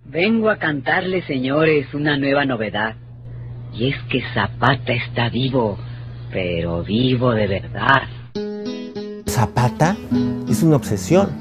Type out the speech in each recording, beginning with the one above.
Vengo a cantarles, señores, una nueva novedad. Y es que Zapata está vivo, pero vivo de verdad. Zapata es una obsesión.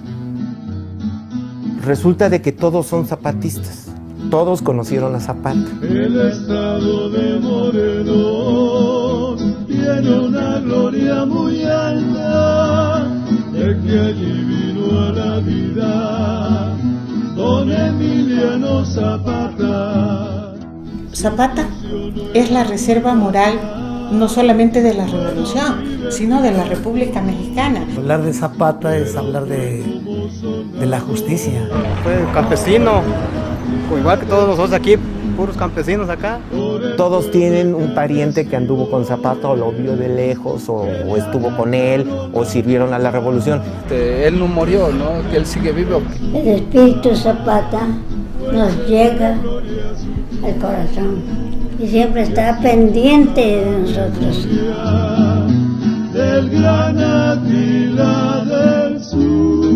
Resulta de que todos son zapatistas. Todos conocieron a Zapata. El estado de Morelos tiene una gloria muy alta, de que allí vino a la vida don Emiliano Zapata. Zapata es la reserva moral no solamente de la revolución, sino de la República Mexicana. Hablar de Zapata es hablar de la justicia. Fue campesino, igual que todos nosotros aquí, puros campesinos acá. Todos tienen un pariente que anduvo con Zapata o lo vio de lejos o estuvo con él o sirvieron a la revolución. Él no murió, ¿no? Que él sigue vivo. El espíritu Zapata nos llega al corazón y siempre está pendiente de nosotros. Del gran Atila del Sur.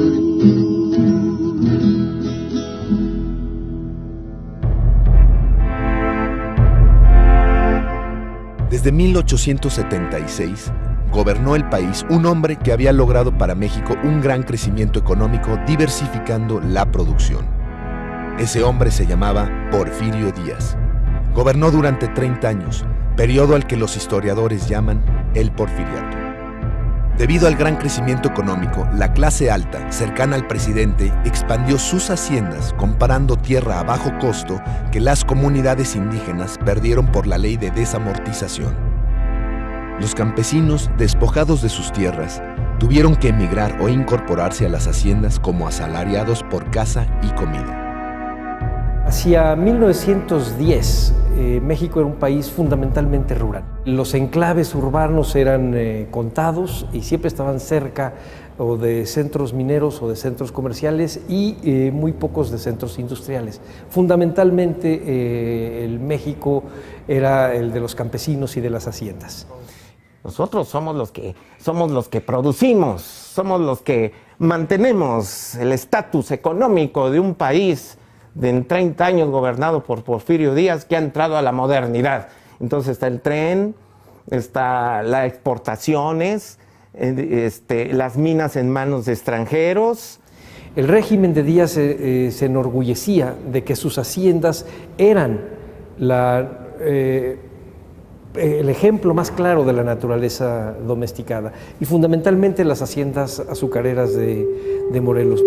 Desde 1876, gobernó el país un hombre que había logrado para México un gran crecimiento económico diversificando la producción. Ese hombre se llamaba Porfirio Díaz. Gobernó durante 30 años, periodo al que los historiadores llaman el Porfiriato. Debido al gran crecimiento económico, la clase alta, cercana al presidente, expandió sus haciendas comparando tierra a bajo costo que las comunidades indígenas perdieron por la ley de desamortización. Los campesinos, despojados de sus tierras, tuvieron que emigrar o incorporarse a las haciendas como asalariados por caza y comida. Hacia 1910, México era un país fundamentalmente rural. Los enclaves urbanos eran contados y siempre estaban cerca o de centros mineros o de centros comerciales y muy pocos de centros industriales. Fundamentalmente el México era el de los campesinos y de las haciendas. Nosotros somos los que producimos, somos los que mantenemos el estatus económico de un país de 30 años gobernado por Porfirio Díaz, que ha entrado a la modernidad. Entonces está el tren, está las exportaciones, las minas en manos de extranjeros. El régimen de Díaz se enorgullecía de que sus haciendas eran el ejemplo más claro de la naturaleza domesticada y fundamentalmente las haciendas azucareras de Morelos.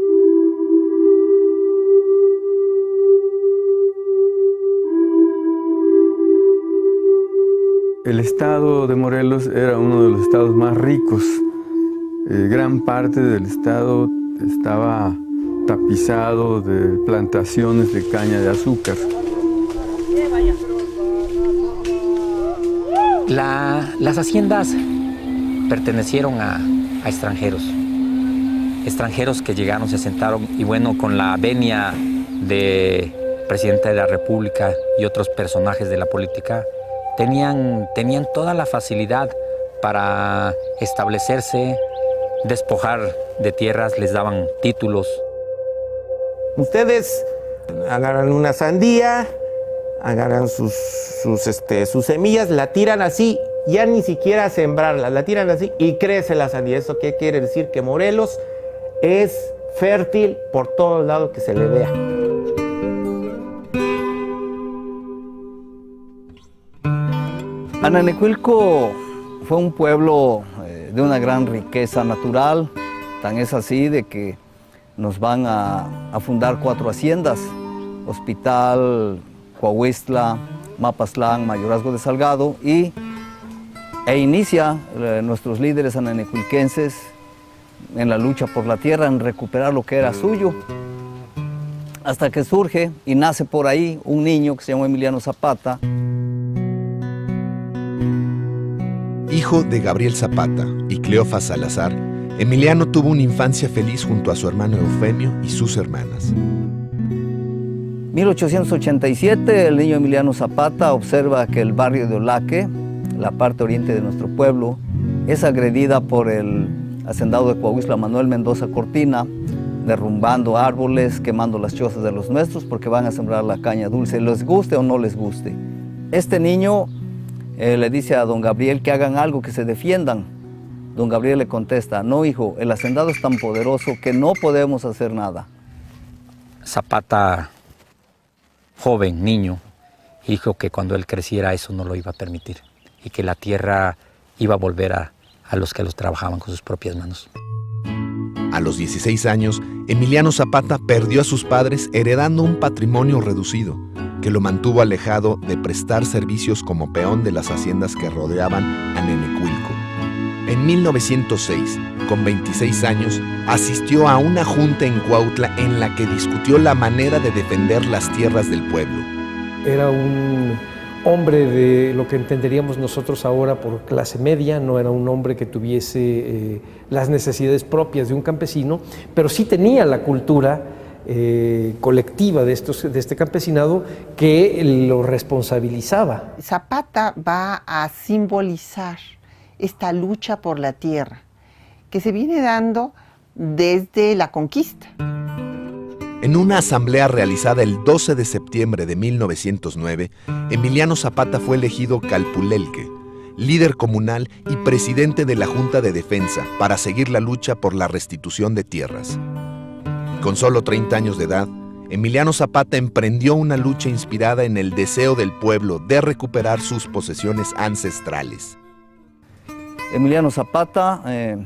El estado de Morelos era uno de los estados más ricos. Gran parte del estado estaba tapizado de plantaciones de caña de azúcar. Las haciendas pertenecieron a extranjeros que llegaron, se asentaron y bueno, con la venia de presidente de la República y otros personajes de la política, tenían toda la facilidad para establecerse, despojar de tierras, les daban títulos. Ustedes agarran una sandía, agarran sus semillas, la tiran así, ya ni siquiera sembrarla, la tiran así y crece la sandía. ¿Eso qué quiere decir? Que Morelos es fértil por todos lados que se le vea. Ananecuilco fue un pueblo de una gran riqueza natural, tan es así de que nos van a fundar 4 haciendas: Hospital, Coahuistla, Mapaztlán, Mayorazgo de Salgado, e inicia nuestros líderes ananecuilquenses en la lucha por la tierra, en recuperar lo que era suyo, hasta que surge y nace por ahí un niño que se llamó Emiliano Zapata. Hijo de Gabriel Zapata y Cleofa Salazar, Emiliano tuvo una infancia feliz junto a su hermano Eufemio y sus hermanas. 1887, el niño Emiliano Zapata observa que el barrio de Olaque, la parte oriente de nuestro pueblo, es agredida por el hacendado de Coahuistla, Manuel Mendoza Cortina, derrumbando árboles, quemando las chozas de los nuestros porque van a sembrar la caña dulce, les guste o no les guste. Este niño le dice a don Gabriel que hagan algo, que se defiendan. Don Gabriel le contesta, no hijo, el hacendado es tan poderoso que no podemos hacer nada. Zapata, joven, niño, dijo que cuando él creciera eso no lo iba a permitir y que la tierra iba a volver a los que los trabajaban con sus propias manos. A los 16 años, Emiliano Zapata perdió a sus padres heredando un patrimonio reducido, que lo mantuvo alejado de prestar servicios como peón de las haciendas que rodeaban a Nenecuilco. En 1906, con 26 años, asistió a una junta en Cuautla en la que discutió la manera de defender las tierras del pueblo. Era un hombre de lo que entenderíamos nosotros ahora por clase media, no era un hombre que tuviese las necesidades propias de un campesino, pero sí tenía la cultura colectiva de este campesinado que lo responsabilizaba. Zapata va a simbolizar esta lucha por la tierra que se viene dando desde la conquista. En una asamblea realizada el 12 de septiembre de 1909, Emiliano Zapata fue elegido calpulelque, líder comunal y presidente de la Junta de Defensa para seguir la lucha por la restitución de tierras. Con solo 30 años de edad, Emiliano Zapata emprendió una lucha inspirada en el deseo del pueblo de recuperar sus posesiones ancestrales. Emiliano Zapata,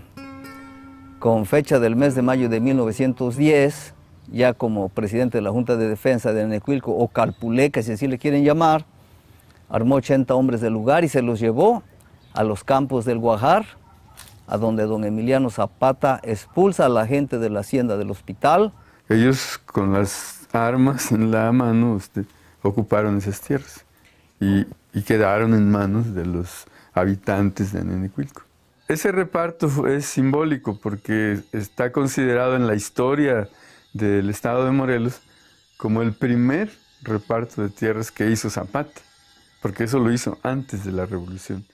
con fecha del mes de mayo de 1910, ya como presidente de la Junta de Defensa de Nenecuilco, o calpuleca, si así le quieren llamar, armó 80 hombres del lugar y se los llevó a los campos del Guajar, a donde don Emiliano Zapata expulsa a la gente de la hacienda del hospital. Ellos con las armas en la mano ocuparon esas tierras y quedaron en manos de los habitantes de Nenecuilco. Ese reparto es simbólico porque está considerado en la historia del estado de Morelos como el primer reparto de tierras que hizo Zapata, porque eso lo hizo antes de la revolución.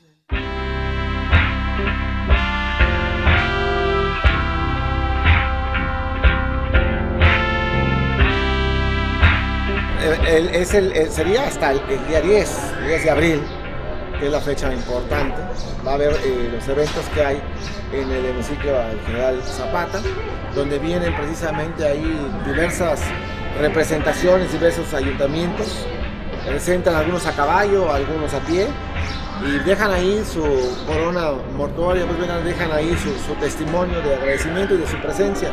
Sería hasta el día 10 de abril, que es la fecha importante. Va a haber los eventos que hay en el hemiciclo del General Zapata, donde vienen precisamente ahí diversas representaciones, diversos ayuntamientos, presentan algunos a caballo, algunos a pie, y dejan ahí su corona mortuoria, pues dejan ahí su testimonio de agradecimiento y de su presencia.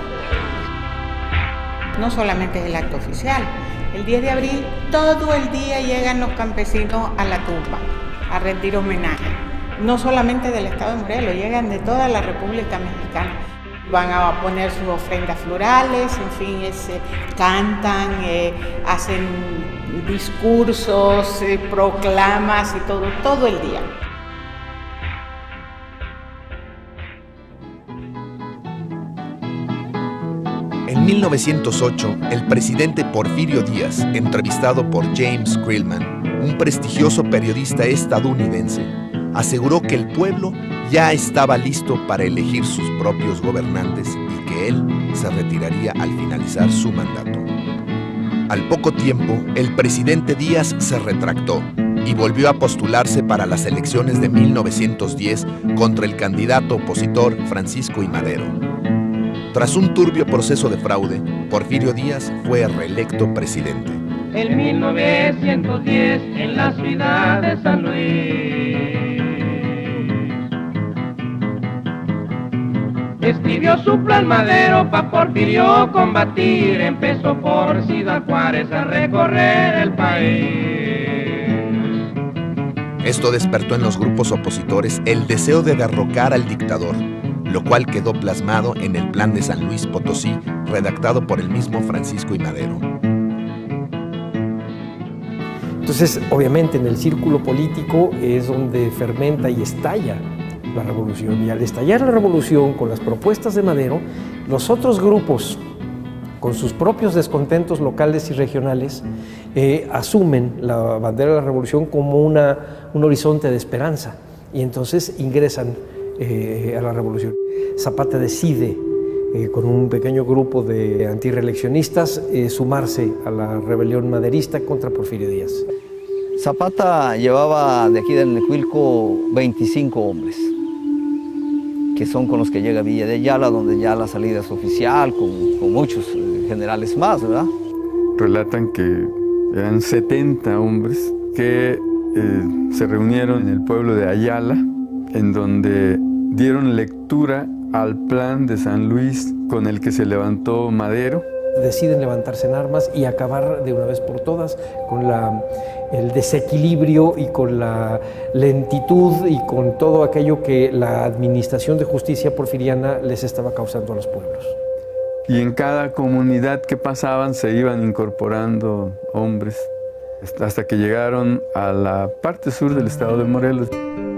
No solamente es el acto oficial, el 10 de abril todo el día llegan los campesinos a la tumba a rendir homenaje, no solamente del estado de Morelos, llegan de toda la República Mexicana. Van a poner sus ofrendas florales, en fin, cantan, hacen discursos, proclamas y todo el día. En 1908, el presidente Porfirio Díaz, entrevistado por James Krillman, un prestigioso periodista estadounidense, aseguró que el pueblo ya estaba listo para elegir sus propios gobernantes y que él se retiraría al finalizar su mandato. Al poco tiempo, el presidente Díaz se retractó y volvió a postularse para las elecciones de 1910 contra el candidato opositor Francisco I. Madero. Tras un turbio proceso de fraude, Porfirio Díaz fue reelecto presidente. En 1910, en la ciudad de San Luis, escribió su plan Madero pa' Porfirio combatir. Empezó por Ciudad Juárez a recorrer el país. Esto despertó en los grupos opositores el deseo de derrocar al dictador, lo cual quedó plasmado en el Plan de San Luis Potosí, redactado por el mismo Francisco I. Madero. Entonces, obviamente, en el círculo político es donde fermenta y estalla la revolución. Y al estallar la revolución con las propuestas de Madero, los otros grupos, con sus propios descontentos locales y regionales, asumen la bandera de la revolución como un horizonte de esperanza. Y entonces ingresan a la revolución. Zapata decide con un pequeño grupo de antirreeleccionistas, sumarse a la rebelión maderista contra Porfirio Díaz. Zapata llevaba de aquí del Necuilco 25 hombres, que son con los que llega a Villa de Ayala, donde ya la salida es oficial, con muchos generales más, ¿verdad? Relatan que eran 70 hombres que se reunieron en el pueblo de Ayala, en donde dieron lectura al plan de San Luis con el que se levantó Madero. Deciden levantarse en armas y acabar de una vez por todas con el desequilibrio y con la lentitud y con todo aquello que la administración de justicia porfiriana les estaba causando a los pueblos. Y en cada comunidad que pasaban se iban incorporando hombres hasta que llegaron a la parte sur del estado de Morelos.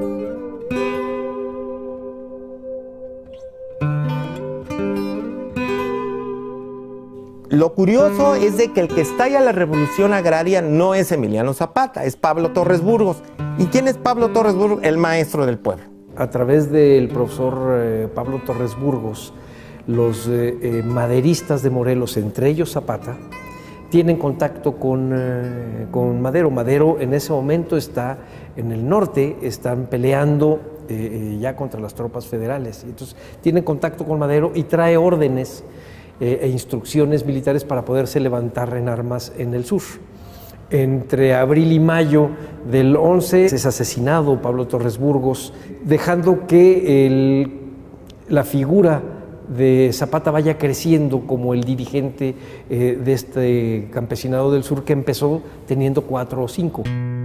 Lo curioso es de que el que estalla la revolución agraria no es Emiliano Zapata, es Pablo Torres Burgos. ¿Y quién es Pablo Torres Burgos? El maestro del pueblo. A través del profesor Pablo Torres Burgos, los maderistas de Morelos, entre ellos Zapata, tienen contacto con Madero. Madero en ese momento está en el norte, están peleando ya contra las tropas federales. Entonces tienen contacto con Madero y trae órdenes e instrucciones militares para poderse levantar en armas en el sur. Entre abril y mayo del 11 es asesinado Pablo Torres Burgos, dejando que la figura de Zapata vaya creciendo como el dirigente de este campesinado del sur que empezó teniendo 4 o 5.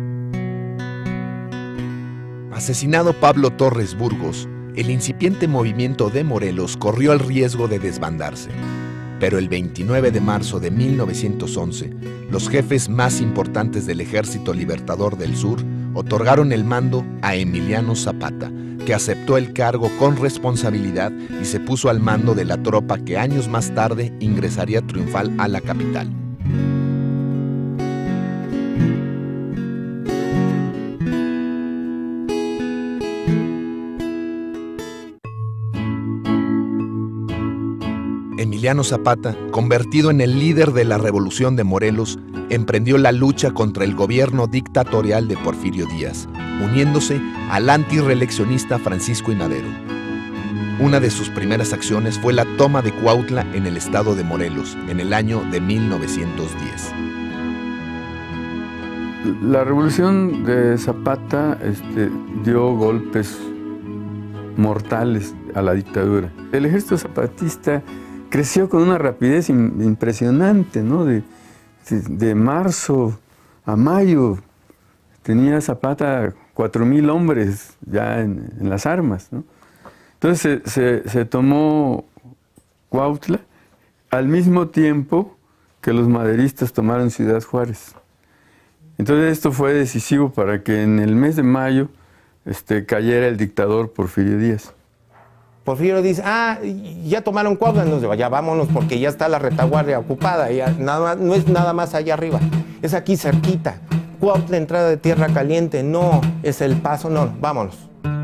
Asesinado Pablo Torres Burgos, el incipiente movimiento de Morelos corrió el riesgo de desbandarse. Pero el 29 de marzo de 1911, los jefes más importantes del Ejército Libertador del Sur otorgaron el mando a Emiliano Zapata, que aceptó el cargo con responsabilidad y se puso al mando de la tropa que años más tarde ingresaría triunfal a la capital. Emiliano Zapata, convertido en el líder de la Revolución de Morelos, emprendió la lucha contra el gobierno dictatorial de Porfirio Díaz, uniéndose al antirreeleccionista Francisco I. Madero. Una de sus primeras acciones fue la toma de Cuautla en el estado de Morelos, en el año de 1910. La revolución de Zapata dio golpes mortales a la dictadura. El ejército zapatista creció con una rapidez impresionante, ¿no? De marzo a mayo tenía Zapata 4,000 hombres ya en las armas, ¿no? Entonces se tomó Cuautla al mismo tiempo que los maderistas tomaron Ciudad Juárez. Entonces esto fue decisivo para que en el mes de mayo cayera el dictador Porfirio Díaz. Porfirio dice, ya tomaron Cuautla, entonces ya vámonos porque ya está la retaguardia ocupada, ya no es nada más allá arriba, es aquí cerquita. Cuautla, entrada de Tierra Caliente, no, es El Paso, no, vámonos.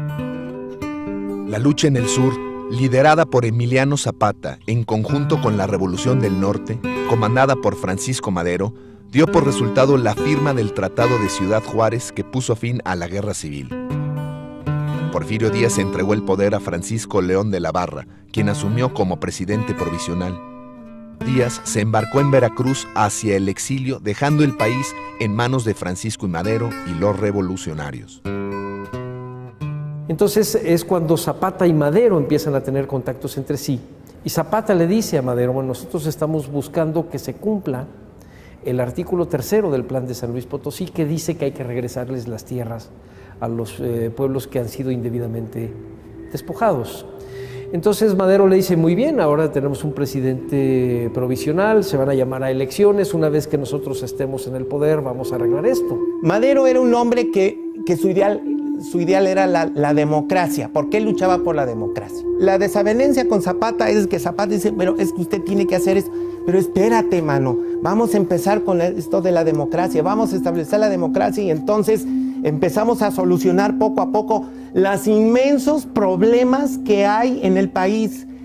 La lucha en el sur, liderada por Emiliano Zapata en conjunto con la Revolución del Norte, comandada por Francisco Madero, dio por resultado la firma del Tratado de Ciudad Juárez que puso fin a la Guerra Civil. Porfirio Díaz entregó el poder a Francisco León de la Barra, quien asumió como presidente provisional. Díaz se embarcó en Veracruz hacia el exilio, dejando el país en manos de Francisco I. Madero y los revolucionarios. Entonces es cuando Zapata y Madero empiezan a tener contactos entre sí. Y Zapata le dice a Madero, bueno, nosotros estamos buscando que se cumpla el artículo 3 del Plan de San Luis Potosí, que dice que hay que regresarles las tierras a los pueblos que han sido indebidamente despojados. Entonces Madero le dice, muy bien, ahora tenemos un presidente provisional, se van a llamar a elecciones, una vez que nosotros estemos en el poder vamos a arreglar esto. Madero era un hombre que su ideal era la democracia, porque él luchaba por la democracia. La desavenencia con Zapata es que Zapata dice, pero es que usted tiene que hacer esto. Pero espérate, mano, vamos a empezar con esto de la democracia, vamos a establecer la democracia y entonces empezamos a solucionar poco a poco los inmensos problemas que hay en el país.